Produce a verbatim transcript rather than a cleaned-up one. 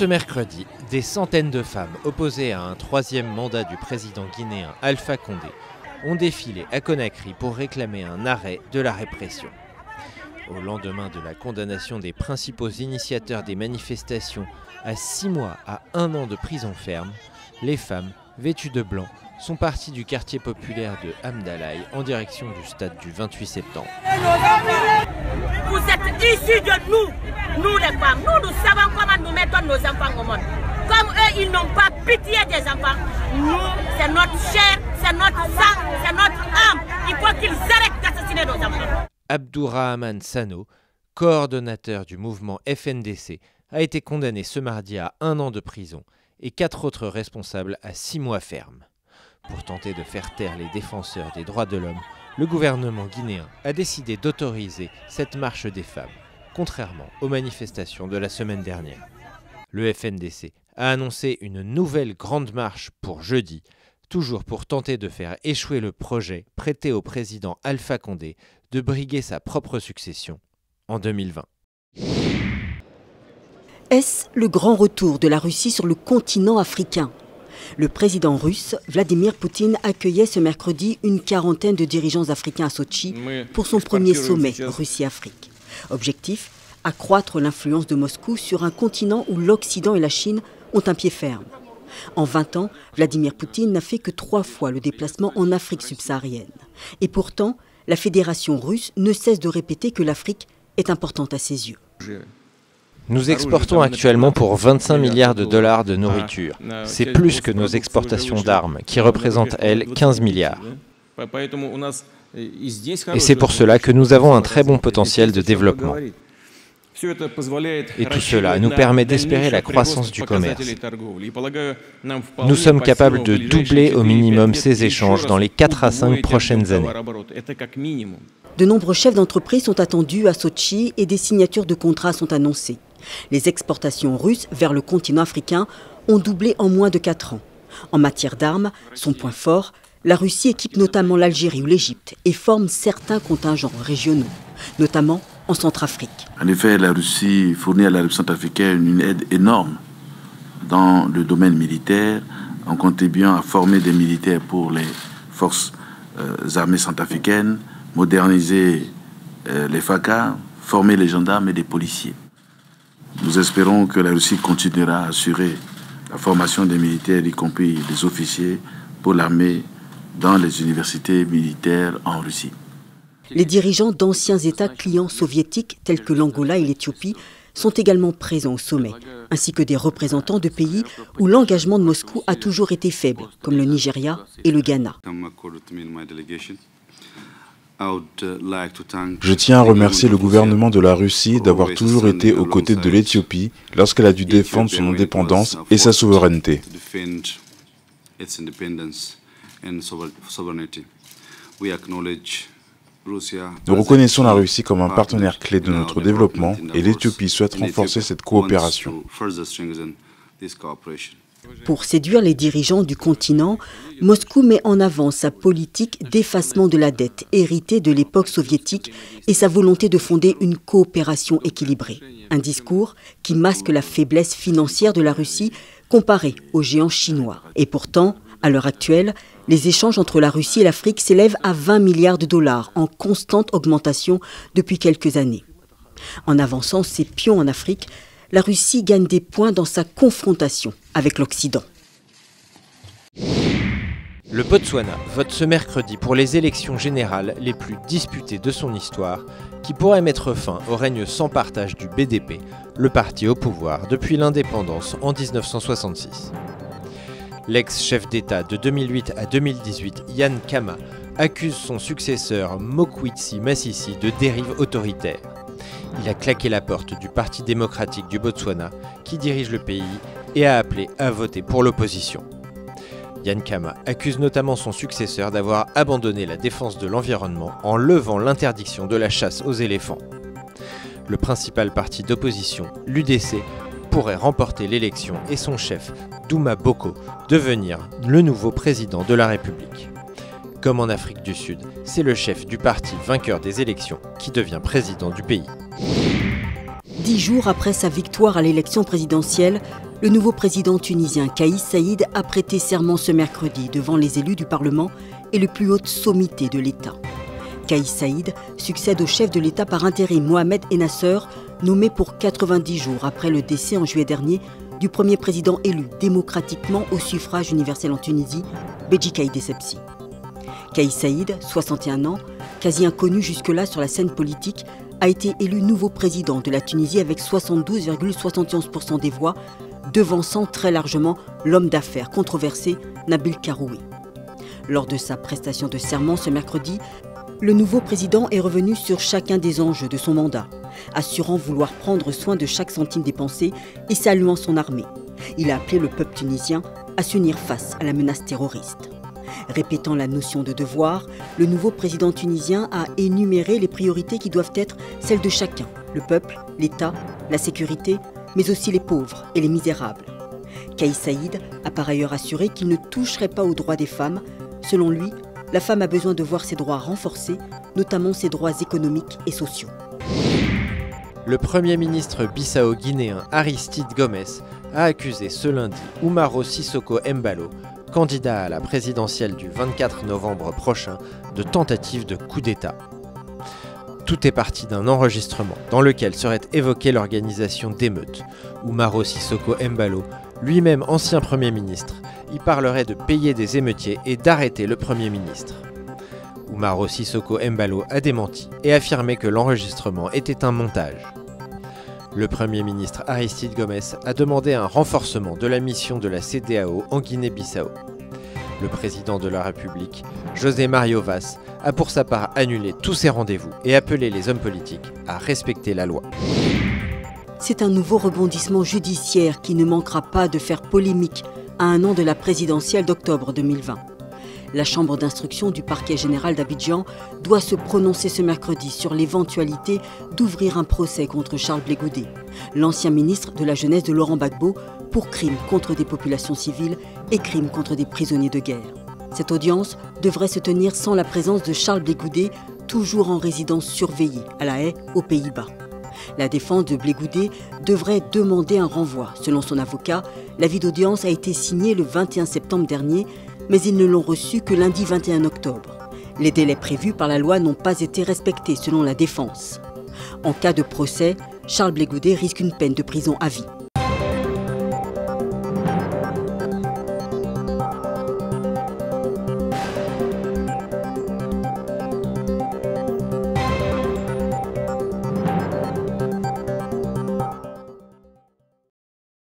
ce mercredi, des centaines de femmes opposées à un troisième mandat du président guinéen Alpha Condé ont défilé à Conakry pour réclamer un arrêt de la répression. Au lendemain de la condamnation des principaux initiateurs des manifestations à six mois à un an de prison ferme, les femmes, vêtues de blanc, sont parties du quartier populaire de Hamdalaye en direction du stade du vingt-huit septembre. Vous êtes issus de nous, nous les femmes. Nous, nous savons comment nous mettons nos enfants au monde. Comme eux, ils n'ont pas pitié des enfants. Nous, c'est notre chair, c'est notre sang, c'est notre âme. Il faut qu'ils arrêtent d'assassiner nos enfants. Abdourahmane Sano, coordonnateur du mouvement F N D C, a été condamné ce mardi à un an de prison et quatre autres responsables à six mois ferme. Pour tenter de faire taire les défenseurs des droits de l'homme, le gouvernement guinéen a décidé d'autoriser cette marche des femmes, contrairement aux manifestations de la semaine dernière. Le F N D C a annoncé une nouvelle grande marche pour jeudi, toujours pour tenter de faire échouer le projet prêté au président Alpha Condé de briguer sa propre succession en deux mille vingt. Est-ce le grand retour de la Russie sur le continent africain ? Le président russe, Vladimir Poutine, accueillait ce mercredi une quarantaine de dirigeants africains à Sotchi pour son premier sommet Russie-Afrique. Objectif, accroître l'influence de Moscou sur un continent où l'Occident et la Chine ont un pied ferme. En vingt ans, Vladimir Poutine n'a fait que trois fois le déplacement en Afrique subsaharienne. Et pourtant, la Fédération russe ne cesse de répéter que l'Afrique est importante à ses yeux. Nous exportons actuellement pour vingt-cinq milliards de dollars de nourriture. C'est plus que nos exportations d'armes, qui représentent, elles, quinze milliards. Et c'est pour cela que nous avons un très bon potentiel de développement. Et tout cela nous permet d'espérer la croissance du commerce. Nous sommes capables de doubler au minimum ces échanges dans les quatre à cinq prochaines années. De nombreux chefs d'entreprise sont attendus à Sotchi et des signatures de contrats sont annoncées. Les exportations russes vers le continent africain ont doublé en moins de quatre ans. En matière d'armes, son point fort, la Russie équipe notamment l'Algérie ou l'Égypte et forme certains contingents régionaux, notamment en Centrafrique. En effet, la Russie fournit à la République centrafricaine une aide énorme dans le domaine militaire, en contribuant à former des militaires pour les forces euh, armées centrafricaines, moderniser euh, les F A C A, former les gendarmes et les policiers. Nous espérons que la Russie continuera à assurer la formation des militaires, y compris des officiers, pour l'armée dans les universités militaires en Russie. Les dirigeants d'anciens États clients soviétiques tels que l'Angola et l'Éthiopie sont également présents au sommet, ainsi que des représentants de pays où l'engagement de Moscou a toujours été faible, comme le Nigeria et le Ghana. Je tiens à remercier le gouvernement de la Russie d'avoir toujours été aux côtés de l'Éthiopie lorsqu'elle a dû défendre son indépendance et sa souveraineté. Nous reconnaissons la Russie comme un partenaire clé de notre développement et l'Éthiopie souhaite renforcer cette coopération. Pour séduire les dirigeants du continent, Moscou met en avant sa politique d'effacement de la dette héritée de l'époque soviétique et sa volonté de fonder une coopération équilibrée. Un discours qui masque la faiblesse financière de la Russie comparée aux géants chinois. Et pourtant, à l'heure actuelle, les échanges entre la Russie et l'Afrique s'élèvent à vingt milliards de dollars en constante augmentation depuis quelques années. En avançant ses pions en Afrique, la Russie gagne des points dans sa confrontation avec l'Occident. Le Botswana vote ce mercredi pour les élections générales les plus disputées de son histoire, qui pourraient mettre fin au règne sans partage du B D P, le parti au pouvoir depuis l'indépendance en mille neuf cent soixante-six. L'ex-chef d'État de deux mille huit à deux mille dix-huit, Ian Khama, accuse son successeur Mokwetsi Masisi de dérive autoritaire. Il a claqué la porte du Parti démocratique du Botswana, qui dirige le pays, et a appelé à voter pour l'opposition. Ian Khama accuse notamment son successeur d'avoir abandonné la défense de l'environnement en levant l'interdiction de la chasse aux éléphants. Le principal parti d'opposition, l'U D C, pourrait remporter l'élection et son chef, Duma Boko, devenir le nouveau président de la République. Comme en Afrique du Sud, c'est le chef du parti vainqueur des élections qui devient président du pays. Dix jours après sa victoire à l'élection présidentielle, Le nouveau président tunisien Kais Saïd a prêté serment ce mercredi devant les élus du Parlement et les plus hautes sommités de l'État. Kais Saïd succède au chef de l'État par intérim Mohamed Ennasser, nommé pour quatre-vingt-dix jours après le décès en juillet dernier du premier président élu démocratiquement au suffrage universel en Tunisie, Béji Caïd Essebsi. Kais Saïd, soixante et un ans, quasi inconnu jusque-là sur la scène politique, a été élu nouveau président de la Tunisie avec soixante-douze virgule soixante et onze pour cent des voix, devançant très largement l'homme d'affaires controversé Nabil Karoui. Lors de sa prestation de serment ce mercredi, le nouveau président est revenu sur chacun des enjeux de son mandat, assurant vouloir prendre soin de chaque centime dépensé et saluant son armée. Il a appelé le peuple tunisien à s'unir face à la menace terroriste. Répétant la notion de devoir, le nouveau président tunisien a énuméré les priorités qui doivent être celles de chacun, le peuple, l'État, la sécurité, mais aussi les pauvres et les misérables. Kais Saïd a par ailleurs assuré qu'il ne toucherait pas aux droits des femmes. Selon lui, la femme a besoin de voir ses droits renforcés, notamment ses droits économiques et sociaux. Le Premier ministre bissau-guinéen Aristide Gomes a accusé ce lundi Umaro Sissoko Embalo, candidat à la présidentielle du vingt-quatre novembre prochain, de tentative de coup d'État. Tout est parti d'un enregistrement dans lequel serait évoquée l'organisation d'émeutes. Umaro Sissoko Embalo, lui-même ancien Premier ministre, y parlerait de payer des émeutiers et d'arrêter le Premier ministre. Umaro Sissoko Embalo a démenti et affirmé que l'enregistrement était un montage. Le Premier ministre Aristide Gomes a demandé un renforcement de la mission de la C E D E A O en Guinée-Bissau. Le président de la République, José Mario Vaz, a pour sa part annulé tous ses rendez-vous et appelé les hommes politiques à respecter la loi. C'est un nouveau rebondissement judiciaire qui ne manquera pas de faire polémique à un an de la présidentielle d'octobre deux mille vingt. La chambre d'instruction du parquet général d'Abidjan doit se prononcer ce mercredi sur l'éventualité d'ouvrir un procès contre Charles Blé Goudé, l'ancien ministre de la Jeunesse de Laurent Gbagbo, pour crimes contre des populations civiles et crimes contre des prisonniers de guerre. Cette audience devrait se tenir sans la présence de Charles Blé Goudé, toujours en résidence surveillée à La Haye, aux Pays-Bas. La défense de Blé Goudé devrait demander un renvoi. Selon son avocat, l'avis d'audience a été signé le vingt et un septembre dernier, mais ils ne l'ont reçu que lundi vingt et un octobre. Les délais prévus par la loi n'ont pas été respectés selon la défense. En cas de procès, Charles Blé Goudé risque une peine de prison à vie.